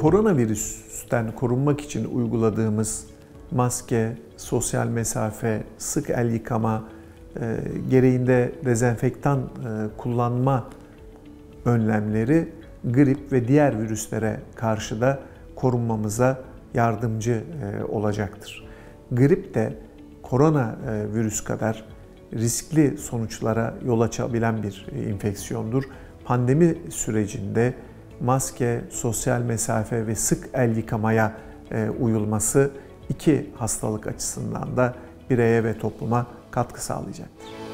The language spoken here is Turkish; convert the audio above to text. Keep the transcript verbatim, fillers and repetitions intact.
Koronavirüsten korunmak için uyguladığımız maske, sosyal mesafe, sık el yıkama, e, gereğinde dezenfektan e, kullanma önlemleri grip ve diğer virüslere karşı da korunmamıza yardımcı e, olacaktır. Grip de koronavirüs kadar riskli sonuçlara yol açabilen bir enfeksiyondur. Pandemi sürecinde maske, sosyal mesafe ve sık el yıkamaya e, uyulması iki hastalık açısından da bireye ve topluma katkı sağlayacaktır.